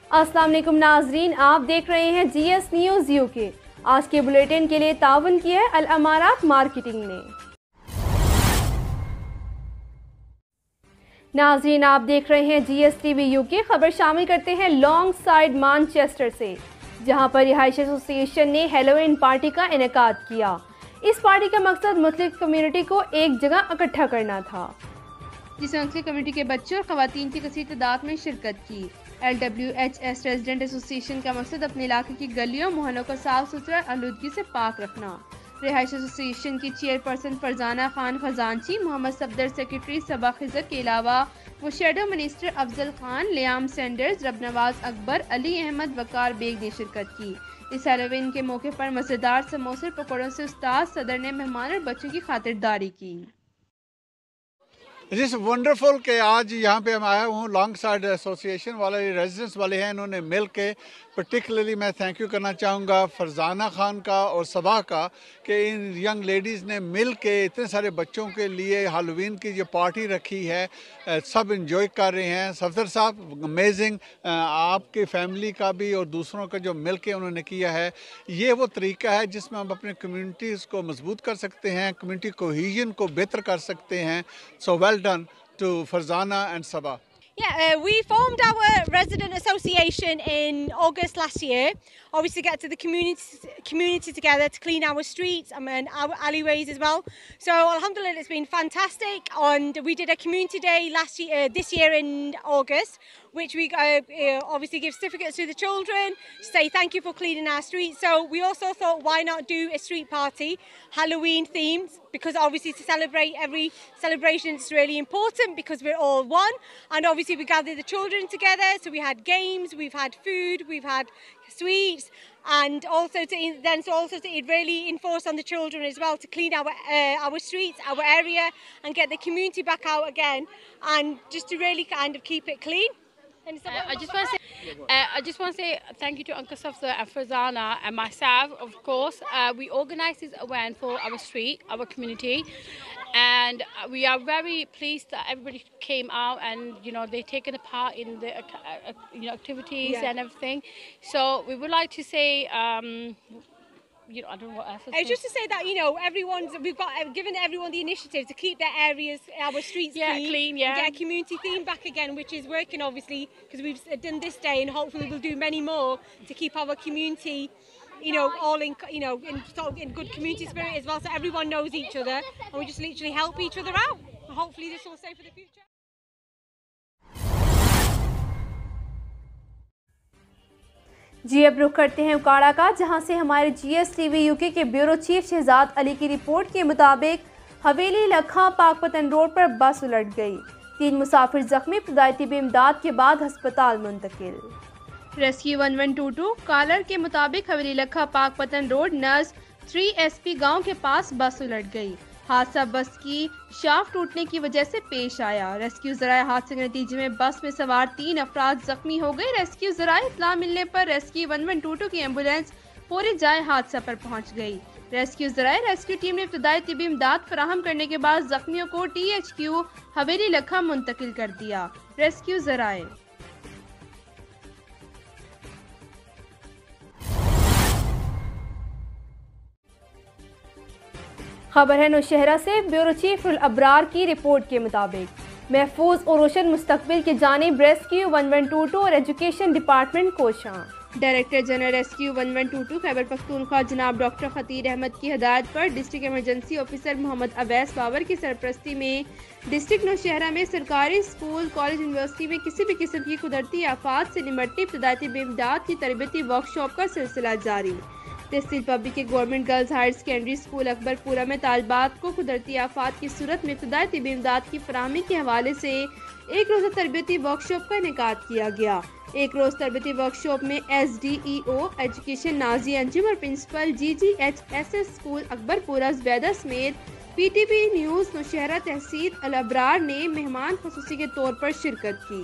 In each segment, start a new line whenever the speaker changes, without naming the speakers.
अस्सलाम वालेकुम नाजरीन, आप देख रहे हैं GS न्यूज़ UK। आज के बुलेटिन के लिए तावन किया है अल अमारात मार्केटिंग ने। नाजरीन, आप देख रहे हैं GS TV UK। खबर शामिल करते हैं लॉन्ग साइड मानचेस्टर से, जहां पर रिहाइश एसोसिएशन ने हेलोवीन पार्टी का इनेकाद किया। इस पार्टी का मकसद मुख्तलिफ कम्युनिटी को एक जगह इकट्ठा करना था, जिसमें मुख्तलिफ कम्युनिटी के बच्चों और खवातीन की कसीर तादाद में शिरकत की। LWHS रेजिडेंट एसोसिएशन का मकसद अपने इलाके की गलियों मोहल्लों को साफ सुथरा आलूदगी से पाक रखना। रिहाइश एसोसिएशन की चेयरपर्सन फरजाना खान खजानची, मोहम्मद सफदर सेक्रेटरी सबा खिजर के अलावा वो shadow minister Afzal Khan, Liam Sanders, Rabnawaz Akbar, Ali Ahmad, Waqar Baig ने शिरकत की। इस हेलोवीन के मौके पर मज़ेदार समोसे पकौड़ों से उस्ताद सदर ने मेहमान और बच्चों की खातिरदारी की।
इट इज़ वंडरफुल कि आज यहाँ पे हम आया हूँ। लॉन्ग साइड एसोसिएशन वाले रेजिडेंट्स वाले हैं, इन्होंने मिल के पर्टिकुलरली मैं थैंक यू करना चाहूँगा फरजाना खान का और सबा का कि इन यंग लेडीज़ ने मिल के इतने सारे बच्चों के लिए हेलोवीन की जो पार्टी रखी है, सब इंजॉय कर रहे हैं। सफदर साहब अमेजिंग, आपकी फैमिली का भी और दूसरों का जो मिल के उन्होंने किया है, ये वो तरीका है जिसमें हम अपने कम्युनिटीज़ को मजबूत कर सकते हैं, कम्युनिटी कोहेजन को बेहतर कर सकते हैं। So well done to Farzana and Sabah.
Yeah, we formed our resident association in August last year. Obviously, get to the community together to clean our streets and our alleyways as well. So, alhamdulillah, it's been fantastic. And we did a community day this year in August, which we obviously give certificates to the children, say thank you for cleaning our streets. So we also thought, why not do a street party, Halloween themed, because obviously to celebrate every celebration is really important because we're all one. And obviously we gathered the children together, so we had games, we've had food, we've had sweets, and also to really enforce on the children as well to clean our streets, our area, and get the community back out again, and just to really kind of keep it clean.
I just want to say thank you to Uncle Safdar and Farzana and myself, of course. We organised this event for our street, our community, and we are very pleased that everybody came out and they've taken a part in the activities and everything. So we would like to say. I don't know what else to say.
Just to say that we've got given everyone the initiative to keep their areas, our streets clean, and get a community theme back again, which is working obviously because we've done this day, and hopefully we'll do many more to keep our community, all in in good community spirit as well, so everyone knows each other and we just literally help each other out. And hopefully this will stay for the future.
जी, अब रुख करते हैं उकाड़ा का, जहां से हमारे GS TV UK के ब्यूरो चीफ शहजाद अली की रिपोर्ट के मुताबिक हवेली लखा पाकपतन रोड पर बस उलट गई। 3 मुसाफिर जख्मी, इब्तदाई तिब्बी इमदाद के बाद हस्पताल मुंतकिल। रेस्क्यू 1122 कॉलर के मुताबिक हवेली लखा पाकपतन रोड नज 3SP गांव के पास बस उलट गई। हादसा बस की शाफ्ट टूटने की वजह से पेश आया। रेस्क्यू ज़राए हादसे के नतीजे में बस में सवार 3 अफराद जख्मी हो गए। रेस्क्यू ज़राए इत्तला मिलने पर रेस्क्यू 1122 की एम्बुलेंस फौरी जाए हादसा पर पहुंच गई। रेस्क्यू ज़राए रेस्क्यू टीम ने इब्तदाई तिब्बी इमदाद फराहम करने के बाद जख्मियों को THQ हवेली लखा मुंतकिल कर दिया। रेस्क्यू ज़राए खबर है नौशहरा से। ब्यूरो चीफ अबरार की रिपोर्ट के मुताबिक महफूज और रोशन मुस्तकबिल की जानिब रेस्क्यू 1122 और एजुकेशन डिपार्टमेंट कोशां। Director general rescue 1122 Khyber Pakhtunkhwa जनाब डॉक्टर खतीर अहमद की हदायत पर district emergency officer Mohammad Awais Babar की सरपरस्ती में डिस्ट्रिक्ट नौशहरा में सरकारी स्कूल, कॉलेज, यूनिवर्सिटी में किसी भी किस्म की कुदरती आफात से निमटने इब्तदाई तिब्बी इमदाद की तरबियती वर्कशॉप का सिलसिला जारी। तहसील पब्लिक के government girls higher secondary school Akbarpura में तालिबात को कुदरती आफात की सूरत में इब्तदाई तिब्बी इमदाद की फराहमी के हवाले से एक रोज़ा तरबियती वर्कशॉप का इनेकाद किया गया। एक रोज़ तरबियती वर्कशॉप में SDEO एजुकेशन नाजी अंजुम और principal GGHSS school Akbarpura Zubaida समेत PTV न्यूज़ नौशहरा तहसील अल अबरार ने मेहमान खुसूसी के तौर पर शिरकत की।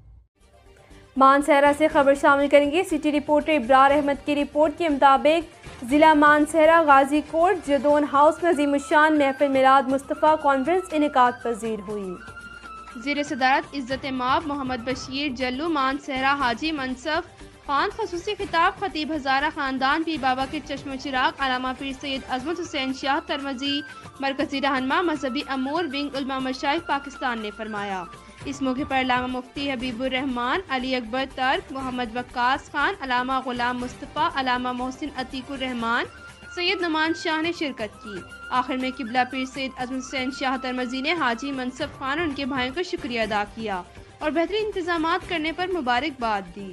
मानसहरा से खबर शामिल करेंगे। सिटी रिपोर्टर इब्रार अहमद की रिपोर्ट के मुताबिक ज़िला मानसहरा गाजी कोट जदोन हाउस में अज़ीमुशान महफिल मिलाद मुस्तफ़ा कॉन्फ्रेंस इनेकाद पजीर हुई। ज़ेर सदारत इज़्ज़त माब मोहम्मद बशीर जल्लू मानसहरा हाजी मनसफ खान खसूसी खिताब खतीब हज़ारा ख़ानदान पीर बाबा के चश्म चिराग अलामा पीर सैयद अज़मत हुसैन शाह तरमजी मरकज़ी रहनुमा मजहबी अमूर विंग उलमा मशाइख पाकिस्तान ने फरमाया। इस मौके पर अलामा मुफ्ती हबीबुर रहमान, अली अकबर तर्क, मोहम्मद वक्कास खान, अलामा गुलाम मुस्तफ़ा, अलामा मोहसिन अतीकुर रहमान, सैयद नुमान शाह ने शिरकत की। आखिर में किबला पीर सैयद अज़मत हुसैन शाह तरमजी ने हाजी मनसफ खान और उनके भाइयों का शुक्रिया अदा किया और बेहतरीन इंतजामात करने पर मुबारकबाद दी।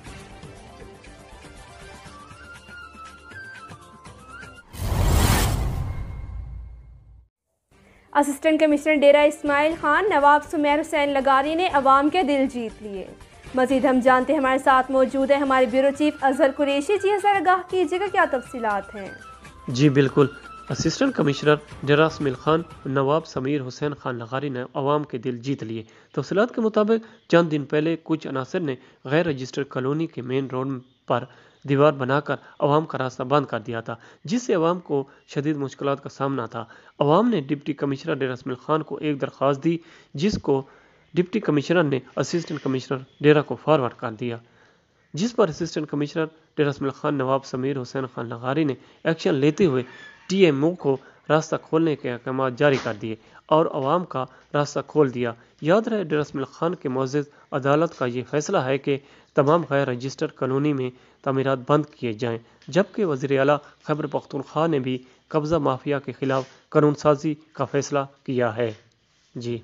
असिस्टेंट कमिश्नर डेरा इस्माइल खान नवाब सुमेर हुसैन लगारी ने अवाम के दिल जीत लिए। मजीद हम जानते हैं, हमारे साथ मौजूद है हमारे ब्यूरो चीफ अजहर कुरैशी जी। अजहर आगाह कीजिएगा, क्या तफसीलात हैं?
जी बिल्कुल, असिस्टेंट कमिश्नर डेरा इस्माइल खान नवाब समीर हुसैन खान लगारी ने अवाम के दिल जीत लिए। तफसीलात के मुताबिक चंद दिन पहले कुछ अनासर ने गैर रजिस्टर्ड कॉलोनी के मेन रोड पर दीवार बनाकर अवाम का रास्ता बंद कर दिया था, जिससे अवाम को शदीद मुश्किलात का सामना था। अवाम ने डिप्टी कमिश्नर डेरा इस्माइल खान को एक दरख्वास्त दी, जिसको डिप्टी कमिश्नर ने असिस्टेंट कमिश्नर डेरा को फॉरवर्ड कर दिया, जिस पर असिस्टेंट कमिश्नर डेरा इस्माइल खान नवाब समीर हुसैन खान लगारी ने एक्शन लेते हुए TMO को रास्ता खोलने के अहकाम जारी कर दिए और अवाम का रास्ता खोल दिया। याद रहे, डेरा इस्माइल खान के मुअज़्ज़ज़ अदालत का ये फैसला है कि तमाम गैर रजिस्टर्ड कॉलोनी में तमीरात बंद किए जाएँ, जबकि वज़ीर आला खैबर पख्तूनख्वा ने भी कब्ज़ा माफिया के खिलाफ कानून साजी का फैसला किया है। जी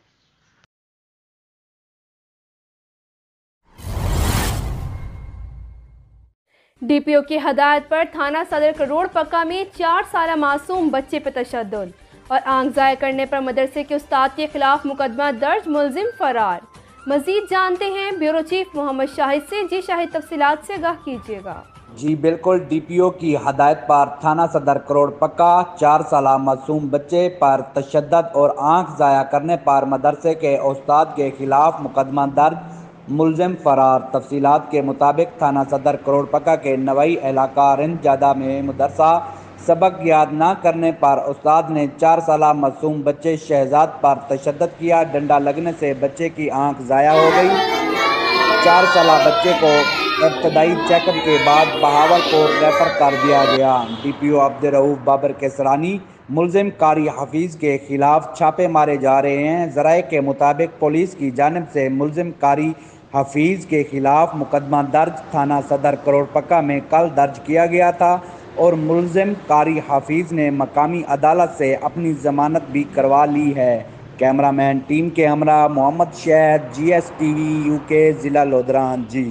DPO की हदायत पर थाना सदर करोड़ पक्का में 4 साल मासूम बच्चे पर तशद्दुद और आंख ज़ाया करने पर मदरसे के उस्ताद के खिलाफ मुकदमा दर्ज, मुलजिम फरार। मजीद जानते हैं ब्यूरो चीफ मोहम्मद शाहिद से। जी शाहिद, तफसीलात से आगाह कीजिएगा।
जी बिल्कुल, DPO की हदायत पर थाना सदर करोड़ पक्का 4 साल मासूम बच्चे पर तशद्दुद और आंख ज़ाया करने पर मदरसे के उस्ताद के खिलाफ मुकदमा दर्ज, मुलजिम फरार। तफसीलात के मुताबिक थाना सदर करोड़ पक्का के नवई इलाका रिंद जादा में मदरसा सबक याद न करने पर उस्ताद ने 4 साल मासूम बच्चे शहजाद पर तशद्दुद किया। डंडा लगने से बच्चे की आंख ज़ाया हो गई। 4 साल बच्चे को इब्तदाई चेकअप के बाद बहावलपुर रेफर कर दिया गया। DPO अब्दुर्रऊफ बाबर केसरानी मुलजिम कारी हफीज़ के खिलाफ छापे मारे जा रहे हैं। ज़राए के मुताबिक पुलिस की जानिब से मुलजिम कारी हफीज़ के खिलाफ मुकदमा दर्ज थाना सदर करोड़ पक्का में कल दर्ज किया गया था और मुलजिम कारी हफीज़ ने मकामी अदालत से अपनी ज़मानत भी करवा ली है। कैमरामैन टीम के हमरा मोहम्मद शहद, GSTV UK ज़िला लोधरान। जी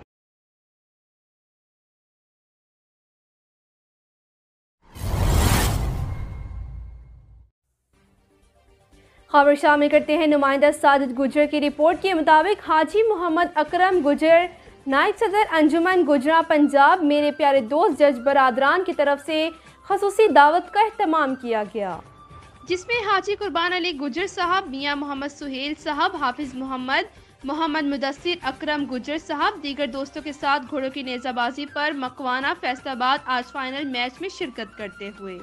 खबर शामिल करते हैं नुमाइंदा साजिद गुजर की रिपोर्ट के मुताबिक हाजी मोहम्मद अकरम गुजर नायब सदर अंजुमन गुजरा पंजाब मेरे प्यारे दोस्त जज बरादरान की तरफ से खसूसी दावत का एहतमाम किया गया, जिसमें हाजी कुर्बान अली गुजर साहब, मियाँ मोहम्मद सुहेल साहब, हाफिज मोहम्मद मुदस्सिर अकरम गुजर साहब दीगर दोस्तों के साथ घोड़ों की नेज़ाबाजी पर मकवाना फैसलाबाद आज फाइनल मैच में शिरकत करते हुए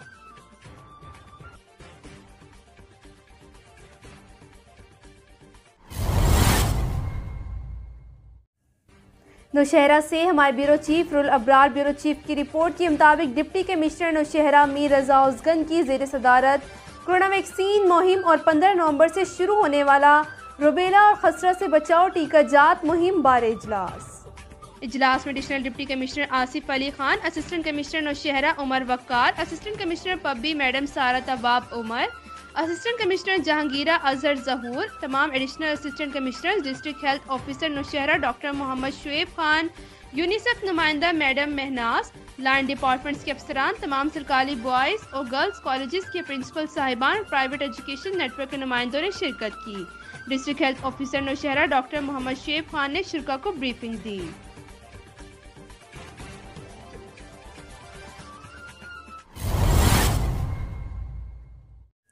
नौशहरा से हमारे bureau chief Ul Abrar bureau chief की रिपोर्ट के मुताबिक डिप्टी कमिश्नर नौशहरा मीर रजा उज़गन की ज़ेर सदारत कोरोना वैक्सीन मुहिम और 15 नवंबर से शुरू होने वाला रुबेला और खसरा से बचाव टीका जात मुहिम बारे इजलास में additional deputy commissioner Asif Ali Khan, assistant commissioner Nowshera Umar Waqar, assistant commissioner Pabbi madam Sara Tawab Umar, assistant commissioner Jahangira Azhar Zahoor, तमाम additional assistant commissioner, district health officer Nowshera doctor Mohammad Shoaib Khan, UNICEF नुमाइंदा मैडम महनाज, लैंड डिपार्टमेंट्स के अफसरान, तमाम सरकारी बॉयज़ और गर्ल्स कॉलेजेस के प्रिंसिपल साहिबान, प्राइवेट एजुकेशन नेटवर्क के नुमाइंदों ने शिरकत की। District health officer Nowshera doctor Mohammad Shoaib Khan ने शुरा को ब्रीफिंग दी।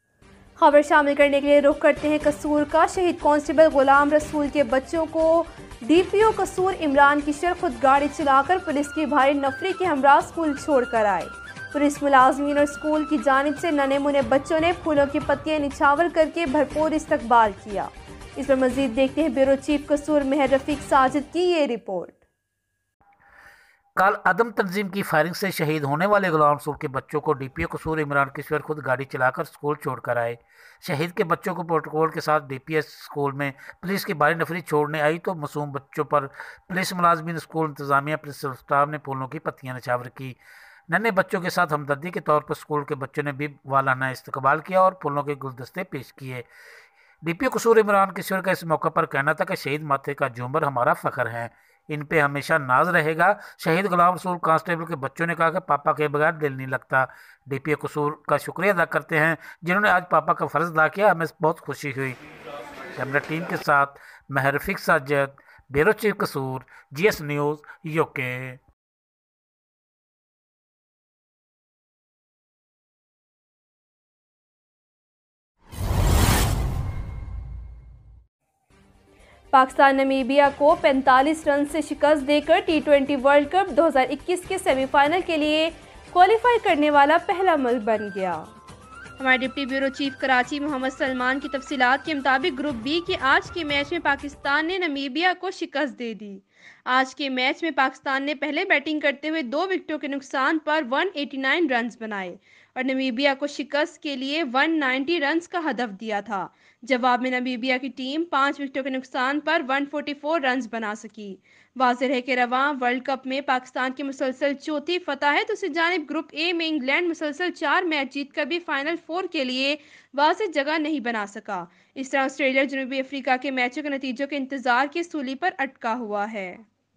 खबर शामिल करने के लिए रुख करते हैं कसूर का। शहीद कांस्टेबल गुलाम रसूल के बच्चों को डीपीओ कसूर इमरान किशोर खुद गाड़ी चलाकर पुलिस की भारी नफरी के हमरा स्कूल छोड़कर आए। पुलिस मुलाजमीन और स्कूल की जानिब से नन्हे मुन्ने बच्चों ने फूलों की पत्तियां निछावर करके भरपूर इस्तकबाल किया। इस पर मजीद देखते हैं ब्यूरो चीफ कसूर मेहर रफीक साजिद की ये रिपोर्ट।
कल अदम तंजीम की फायरिंग से शहीद होने वाले गुलाम रसूल के बच्चों को डीपीओ कसूर इमरान किशोर खुद गाड़ी चलाकर स्कूल छोड़कर आए। शहीद के बच्चों को प्रोटोकॉल के साथ डीपीएस स्कूल में पुलिस की भारी नफरी छोड़ने आई तो मासूम बच्चों पर पुलिस मुलाजमीन, स्कूल इंतजामिया, पुलिस स्टाफ ने फूलों की पत्तियां निछावर की। नन्हे बच्चों के साथ हमदर्दी के तौर पर स्कूल के बच्चों ने भी वालाना इस्तकबाल किया और फूलों के गुलदस्ते पेश किए। डीपीओ कसूर इमरान किशोर का इस मौके पर कहना था कि शहीद माथे का झूमर हमारा फ़ख्र है, इन पे हमेशा नाज रहेगा। शहीद गुलाम रसूल कांस्टेबल के बच्चों ने कहा कि पापा के बगैर दिल नहीं लगता। डीपीओ कसूर का शुक्रिया अदा करते हैं जिन्होंने आज पापा का फ़र्ज़ अदा किया, हमें बहुत खुशी हुई। कैमरा टीम के साथ Mehar Rafiq Sajid, bureau chief Kasur, GS news UK।
Pakistan Namibia को 45 रन से शिकस्त देकर T20 वर्ल्ड कप 2021 के सेमीफाइनल के लिए क्वालिफाई करने वाला पहला मुल्क बन गया। हमारे deputy bureau chief Karachi Mohammad Salman की तफसीलात के मुताबिक ग्रुप बी के आज के मैच में पाकिस्तान ने नामीबिया को शिकस्त दे दी। आज के मैच में पाकिस्तान ने पहले बैटिंग करते हुए 2 विकेटों के नुकसान पर 189 रन बनाए और नामीबिया को शिकस्त के लिए 190 रन का हदफ दिया था। जवाब में नामीबिया की टीम 5 विकेटों के नुकसान पर 144 रन बना सकी। वाज़ेह है कि रवां वर्ल्ड कप में पाकिस्तान की मुसलसल चौथी फतह है। दूसरी जानिब ग्रुप ए में इंग्लैंड मुसलसल 4 मैच जीतकर भी फाइनल 4 के लिए वाज़ेह जगह नहीं बना सका। इस तरह ऑस्ट्रेलिया जनूबी अफ्रीका के मैचों के नतीजों के इंतजार की सूली पर अटका हुआ है।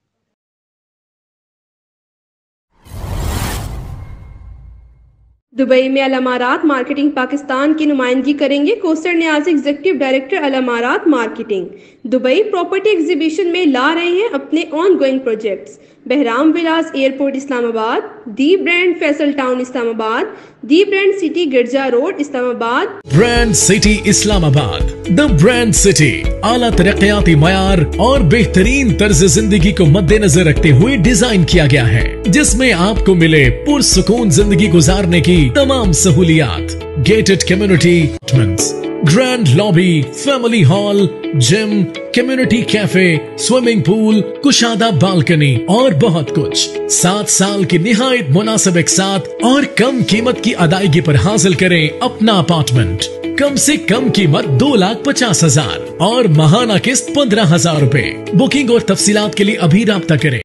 दुबई में अल-अमारात मार्केटिंग पाकिस्तान की नुमाइंदगी करेंगे कोस्टर न्याज़ एग्जीक्यूटिव डायरेक्टर अल-अमारात मार्केटिंग। दुबई प्रॉपर्टी एग्जीबिशन में ला रहे हैं अपने ऑन गोइंग प्रोजेक्ट्स। बहराम विलास airport Islamabad, the brand Faisal town Islamabad, the brand city Girja road Islamabad.
Brand city Islamabad, the brand city आला तरक्याती मयार और बेहतरीन तर्ज जिंदगी को मद्देनजर रखते हुए डिजाइन किया गया है, जिसमें आपको मिले पुरसुकून जिंदगी गुजारने की तमाम सहूलियात। Gated community apartments, grand lobby, family hall, gym, community cafe, swimming pool, कुशादा बालकनी और बहुत कुछ। 7 साल की निहायत मुनासिब एक साथ और कम कीमत की अदायगी पर हासिल करें अपना अपार्टमेंट। कम से कम कीमत 2,50,000 और महाना किस्त 15,000 रुपए। बुकिंग और तफसीलात के लिए अभी राब्ता करें।